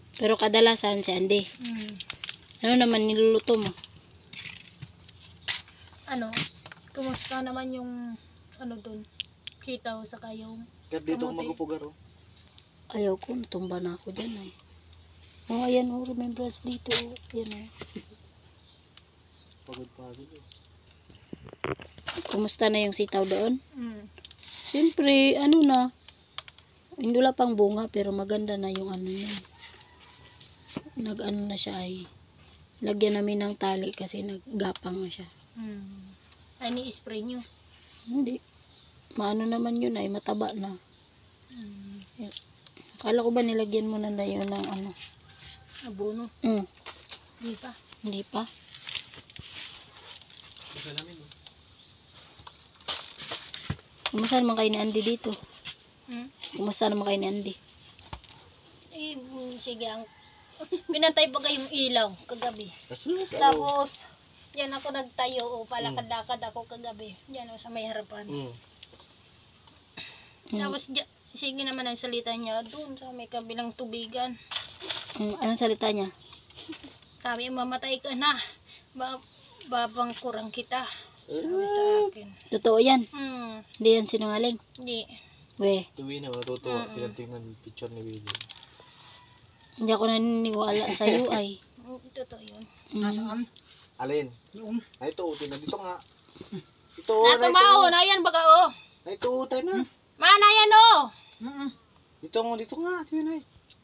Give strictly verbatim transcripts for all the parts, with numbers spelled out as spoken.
Pero kadalasan si Andy. Mm. Ano naman niluluto mo? Ano, kumusta naman yung ano dun? Sitaw sa kayong Kaya dito ako kamote. magupugar oh. Ayaw ko, natumba na ako dyan eh. Oh, ayan oh, remembrance dito. Oh. Ayan oh. Pagod-pagod eh. Kumusta na yung sitaw doon? Mm. Siyempre, ano na. Hindi wala pang bunga pero maganda na yung ano niya. Nag-ano na siya ay. Lagyan namin ng tali kasi naggapang na siya. Mm. Ay, ni-spray nyo. Hindi. Maano naman yun ay, mataba na. Mm. Akala ko ba nilagyan mo na na yun ng ano? Abono. Mm. Di pa. Hindi pa. Baka namin oh. Kumusta naman kayo ni Andy dito? Hmm? Kumusta naman kayo ni Andy? Eh, mm, sige ang pinatay pa kayong ilaw kagabi. Asus, ano? Tapos, yan ako nagtayo o palakad-lakad ako kagabi. Yan o sa may harapan. Mm. Mm. Tapos, dya- sige naman ang salita niya doon sa may kabilang tubigan. Mm, anong salita niya? Sabi, mamatay ka na. Ba babang kurang kita. Sabi sa akin. Totoo yan. Hmm, Hindi yan sinungaling. hindi. We, Tuwi na, matutuwa. Mm-mm. Tingnan-tingnan yung picture ni Willie. hindi ako naniniwala sa iyo ay. Mm, totoo yun. Mm. Alin? Yung? Ay, ito, utin na. Dito nga. Ito, Natumao na yan baga o. Ay, ito, tayo na. Mana yan o. Dito nga, dito nga. Ito yun ay.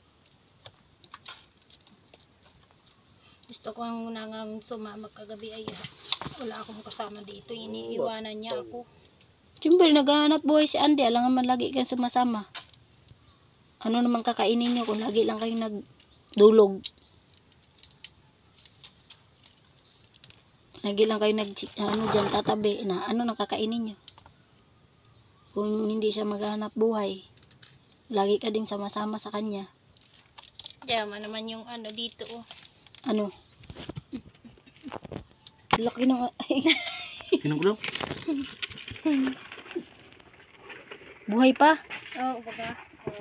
Gusto ko ang unang sumama kagabi ay wala akong kasama dito. Iniiwanan niya ako. Siyempre, naghahanap buhay si Andy. Alangan man lagi kang sumasama. Ano naman kakainin niyo kung lagi lang kayong nagdulog? Lagi lang kayo nag, ano dyan, tatabi na ano nang kakainin niyo? Kung hindi siya maghahanap buhay, lagi ka ding sama-sama sa kanya. Yaman naman yung ano dito oh. Ano? Laki ng... Kinugulo? buhay pa? Oo, oh, baga.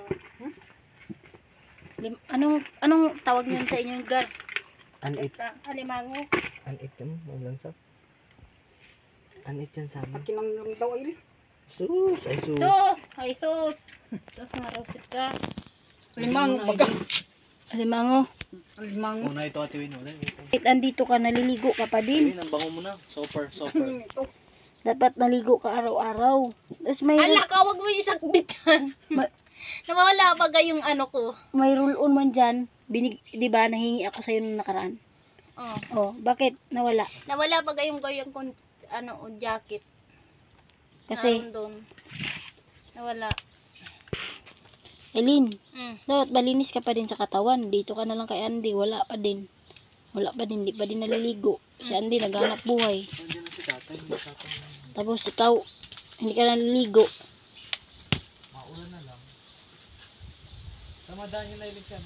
Lim, anong, anong tawag niyo sa inyong gar? An-it. Ta- Alimango. An-it yan. Ang sa. An-it yan sa amin. Kinang daw ay. Sus, ay sus. Sus! Ay sus! Sus nga raw ka. Limang, baga. Alimango. Alimango. Una ito, atiwin. Una ito. Kahit andito ka, naliligo ka pa din. Atiwin, ang bango mo na. Super, super. Dapat naligo ka araw-araw. Tapos may, Ala ka, wag mo isang bitan. Ma- Nawala pa yung ano ko. may roll-on man dyan. Binig, di ba, nahingi ako sa'yo nung nakaraan. Oh. Oh, bakit nawala? Nawala pa yung gayang kon ano o jacket. Kasi, Naroon doon. Nawala. Eileen, Mm. dapat malinis ka pa din sa katawan. Dito ka na lang kay Andy, wala pa din. Wala pa din, di pa din naliligo. Si Andy naghanap buhay. Nandiyan na si tatay. Hindi tatay. Tapos ikaw, hindi ka naliligo. Maulan na lang. Tamadaan niyo na ilig siya.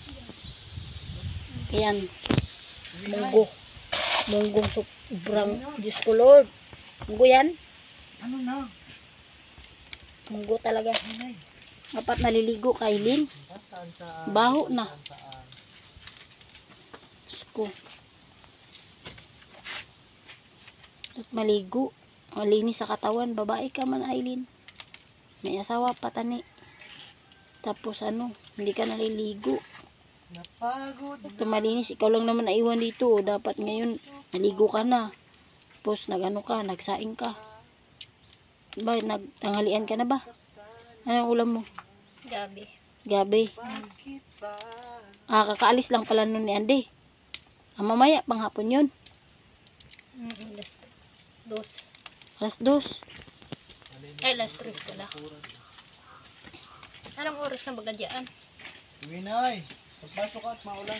Ayan, munggo. Munggong sobrang, Diyos ko Lord. Munggo yan? Ano na? Munggo talaga. Dapat naliligo ka, Eileen. Saan saan? Baho na. Saan saan? Diyos ko. Dapat maligo. Malinis sa katawan. Babae ka man, Eileen. May asawa pa tani. Tapos ano, hindi ka naliligo. Napagod. Ito malinis, ikaw lang naman naiwan dito. O, dapat ngayon, naligo ka na. Tapos nagano ka, nagsaing ka. Ba, nagtanghalian ka na ba? Anong ulam mo? Gabi. Gabi. Bakit ba? Ah, kakaalis lang pala nun ni Andy. Ah, mamaya, panghapon yun. Mm, last dos. Alas dos. Ay, last tres pala. Anong oras na baga dyan? Uwi na ay. Pagpasok ka at maulan.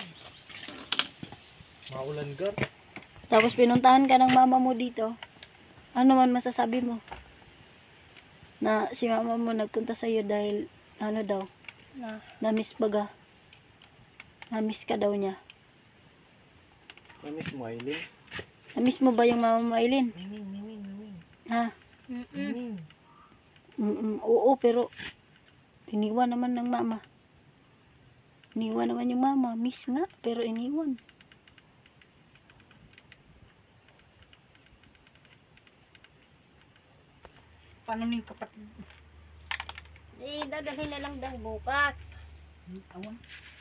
Maulan ka? Tapos pinuntahan ka ng mama mo dito. Ano man masasabi mo? Na si mama mo nagpunta sa'yo dahil ano daw, Na. na-miss baga. Na-miss ka daw niya. Namiss mo, Aileen? Na-miss mo ba yung mama mo, Eileen? Miming, miming, miming. Ha? Mm-mm. Miming. Mm, -mm oo, pero iniwan naman ng mama. Iniwan naman yung mama. Miss nga, pero iniwan. Paano ni kapatid? Eh, dadalhin na lang daw bukas. Awan.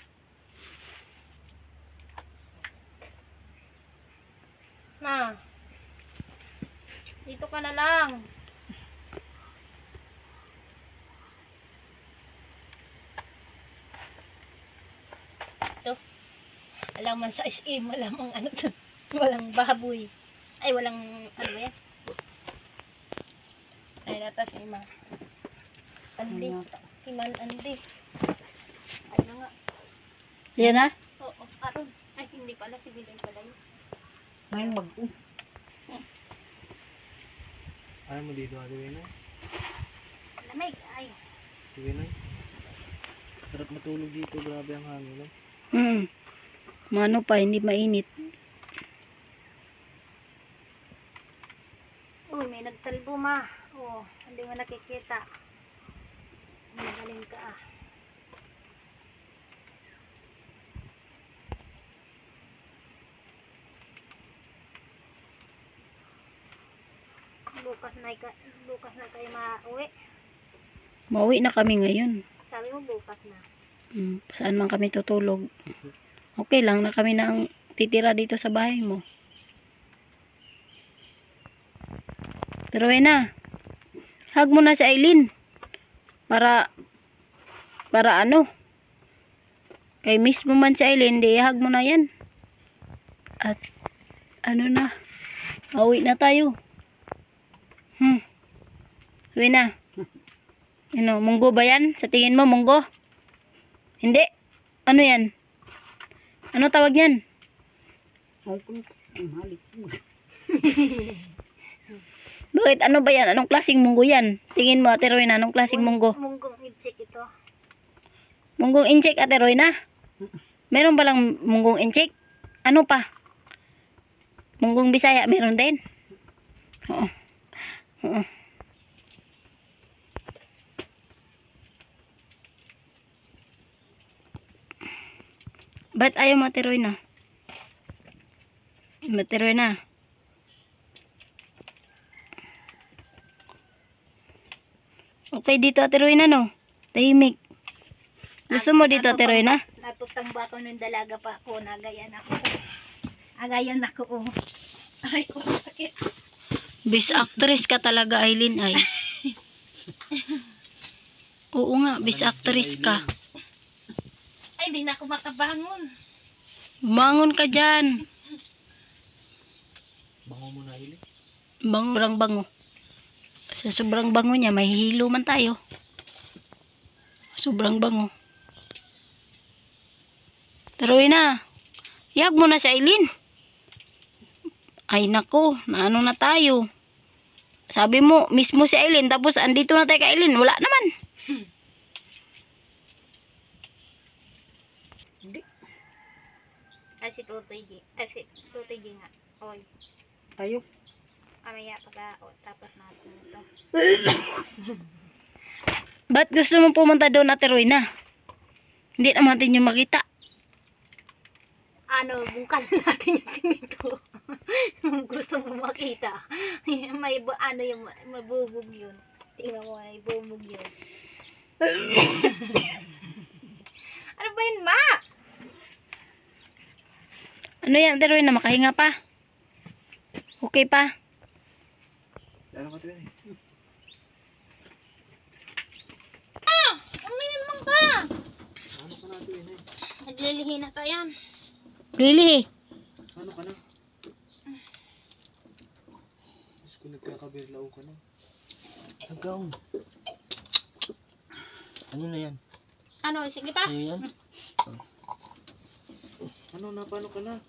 Ma, dito ka na lang. Ito. Alam man sa S M, walang ano to. Walang baboy. Ay, walang ano ba yan? Ay, nata si Ma. Andi. Si Man Andi. Ay na nga. Yan na? Oo, aron. Ay, hindi pala. Si Bilay pala yun. May mag Ayaw mo dito, Ate Winay? Lamig. Ay. Ate Winay? Sarap matulog dito, grabe ang hangin, no? Hmm. Mano pa, hindi mainit. Uy, may nagtalbo, Ma. Oo, hindi mo nakikita. Magaling ka ah. Bukas na, ka- bukas na kayo mauwi. Mauwi na kami ngayon. Sabi mo bukas na. Hmm. Saan man kami tutulog? Okay lang na kami na ang titira dito sa bahay mo. Pero ay na. Hug mo na si Aileen. Para, para ano? Kay miss mo man si Aileen, di hug mo na yan. At, ano na. Mauwi na tayo. Hmm. Uwi na. Ano, munggo ba yan? Sa tingin mo, munggo? Hindi. Ano yan? Ano tawag yan? Bakit? Ano ba yan? Anong klaseng munggo yan? Tingin mo, Ate Royna, anong klaseng munggo? Munggong insect ito. Munggong incheck, Ate Royna? Meron ba lang munggong incheck? Ano pa? Munggong Bisaya, meron din? Oo. Oo. Ba't ayaw mo, Ate Royna? Ate Royna? Okay dito, Ate Royna, no? Tahimik. Gusto mo dito, Ate Royna? Natutang ba ako nung dalaga pa ako? Nagayan ako. Agayan ako. Oh. Ay, ko sakit. Bis actress ka talaga, Aileen, ay. Oo nga, bis actress ka. Ay, di na ako makabangon. Bangon ka dyan. Bango mo na, Aileen. Bango, sobrang bango. Sa sobrang bango niya, mahihilo man tayo. Sobrang bango. Taruin na. Iyag mo na si Aileen. Ay nako, naano na tayo. Sabi mo, mismo si Aileen, tapos andito na tayo kay Aileen. Wala naman. Ay, si Tutoy G. Ay, si Tutoy G nga. Oy. Tayo. Amaya pag o, tapos natin ito. Ba't gusto mo pumunta doon, Ate Royna? Hindi naman natin yung makita. Ano, bungkal natin yung simento. Gusto mo makita. May bu- ano yung mabubog yun. Tingnan mo, may bubog yun. Ano ba yun, Ma? Ano yan, Ate Royna? Makahinga pa? Okay pa? Ano ka, Ate Winay? Ah! Uminom lang ka! Ano ka na, Ate Winay? Naglilihi na tayo yan. Really? Ano ka na? Mas kung nagkakabirlao ka na. Agaw. Ano na yan? Ano, sige pa? Sa'yo yan? Ano na? Paano ka na?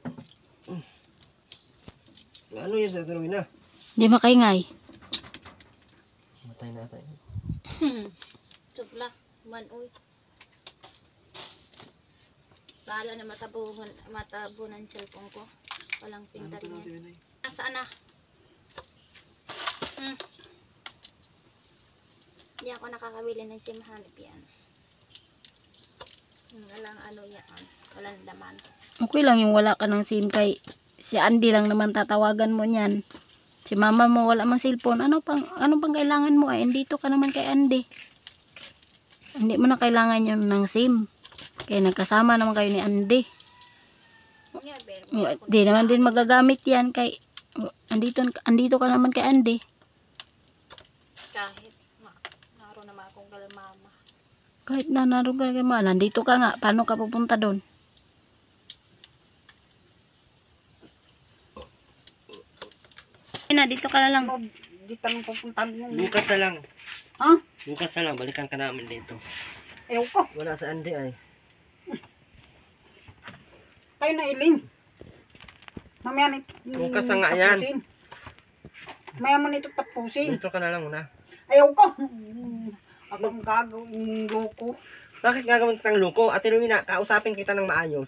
Ano yan sa Ate Winay? Hindi makaingay. Matay na tayo. Tugla, man uy. Bahala na matabuhan, matabunan cellphone ko. Walang Ano pintar ka na, Ate yan. Winay? Nasaan na? Hmm. Hindi ako nakakabili ng SIM hanap yan. Walang ano yan. Walang laman. Okay lang yung wala ka ng SIM kay si Andy lang naman tatawagan mo niyan. Si mama mo wala mang cellphone. Ano pang ano pang kailangan mo ay dito ka naman kay Andy. Hindi mo na kailangan yun ng SIM. Kaya nagkasama naman kayo ni Andy. Yeah, pero, Oh, di naman din magagamit yan kay oh, andito, andito ka naman kay Andy. kahit ma, naroon naman akong kalamama. Kahit na naroon ka kay mama, nandito ka nga. Paano ka pupunta doon? Na, dito ka na lang. Di tanong pupuntahan mo. Bukas na lang. Ha? Bukas na lang, balikan ka namin dito. Ewan ko. Wala sa Andy ay. Kayo na iling. Mamaya nito. Bukas na nga yan. tapusin. Mamaya mo nito tapusin. Dito ka na lang muna. Ayaw ko. Ako ang gagawin loko. Bakit gagawin kitang loko? Ate Rowena, kausapin kita ng maayos.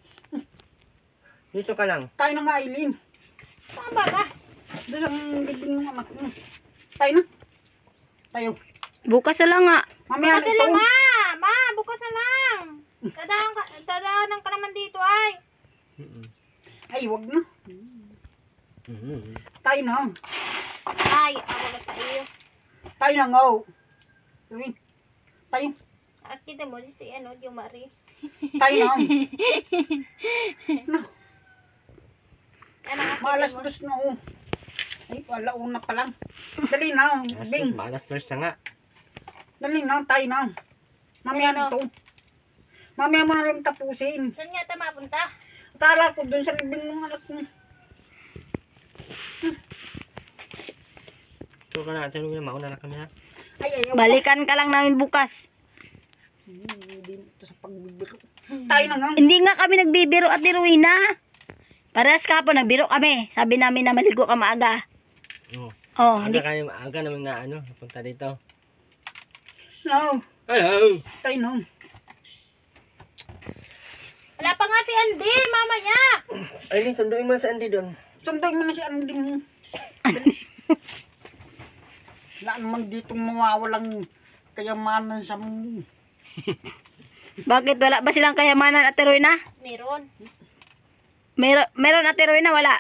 Dito ka lang. Tayo na nga iling. Tama ba? Doon sa bibing ng anak mo. Tayo na. Tayo. Bukas na lang nga. Mamaya Bukas na nito. lang, ma! Ma, bukas na lang! Dadahan ka, dadahanan ka naman dito, ay! Mm-mm. Ay, wag na. Mm-mm. Tayo na. Ay, ako na sa iyo. Tayo na nga. Sabi. Tayo. At kita mo, si ano, yung Marie. Tayo na. Ano nga Malas kita mo? dos na oh. Ay, wala una pa lang. Dali na. Bing. Malas first na nga. Dali na. Tayo na. Mamaya Ano? nito. Mamaya mo na lang tapusin. Saan nga ito mapunta? Akala ko dun sa libing ng anak mo. Ito ka na, Ate Rowena, mauna na kami ha. Ay, ayaw. Balikan ka lang namin bukas. Hindi mo ito sa pagbibiro. Tayo na nga. Hindi nga kami nagbibiro at ni Rowena. Parehas kahapon nagbiro kami. Sabi namin na maligo ka maaga. Oo. Oh, Aga hindi. kayo, aga naman na ano, napunta dito. No. Hello! Tayo na. Wala pa nga si Andy, mamaya! Aileen, sunduin mo sa Andy doon. Sundan mo na si Andy mo. Wala naman ditong mawawalang kayamanan sa mundo. Bakit wala ba silang kayamanan at Rowena? Meron. Meron, meron at Rowena wala.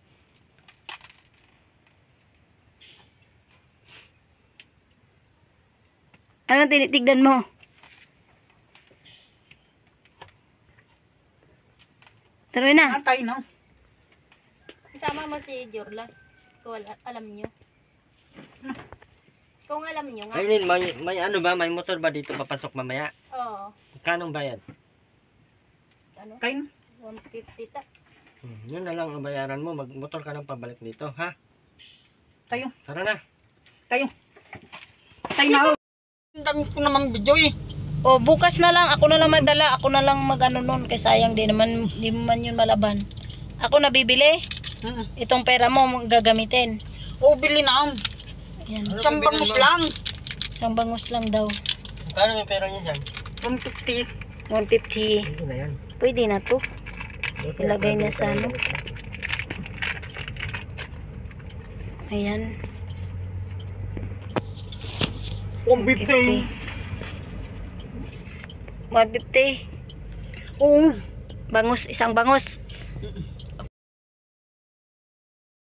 Anong tinitignan mo? Rowena, Ah, tayo na. Kasama mo si Jorla. Kung al- alam nyo. Kung alam nyo nga. Aileen, may, may ano ba, may motor ba dito papasok mamaya? Oo. Kanong bayad? Ano? Tayo na. one fifty ta. Hmm, yun na lang ang bayaran mo, magmotor ka ng pabalik dito, ha? Tayo. Tara na. Tayo. Tayo na. Ang dami ko naman video eh. o bukas na lang ako na lang madala, ako na lang magano noon kay sayang din naman, di mo man yun malaban. Ako na bibili. Mm. Itong pera mo gagamitin. O, bili na. Yan. Isang bangus lang. Isang bangus lang daw. Paano yung pera niya dyan? one fifty. one fifty. Hindi na yan. Pwede na to. Ilagay na sa ano. Ayan. one fifty. one fifty. Oo. Bangus, isang bangus. Mm.